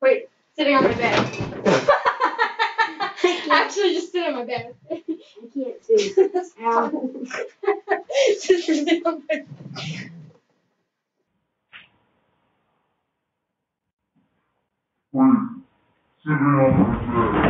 Wait, sitting on my bed. Actually, just sit on my bed. I can't see. Ow. Just sit on my bed. Wait, sitting on my bed.